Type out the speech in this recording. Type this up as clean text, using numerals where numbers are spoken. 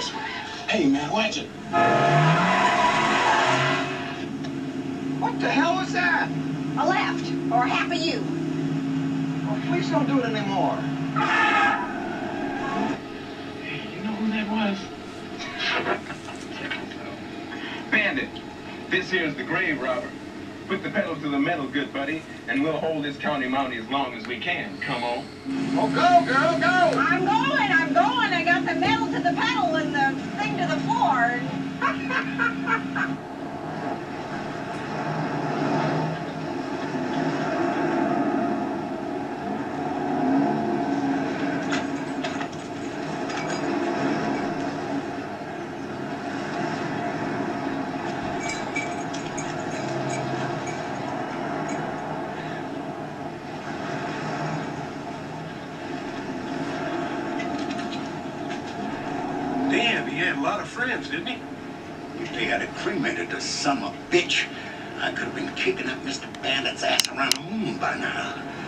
this way. Hey, man, watch it. What the hell was that? A left, or half of you. Oh, please don't do it anymore. Hey, you know who that was? Bandit, this here's the grave robber. Put the pedal to the metal, good buddy, and we'll hold this county mountie as long as we can. Come on. Oh, go, girl, go! I'm going. I got the metal to the pedal and the thing to the floor. Damn, he had a lot of friends, didn't he? If they had cremated the son of a bitch, I could have been kicking up Mr. Bandit's ass around the moon by now.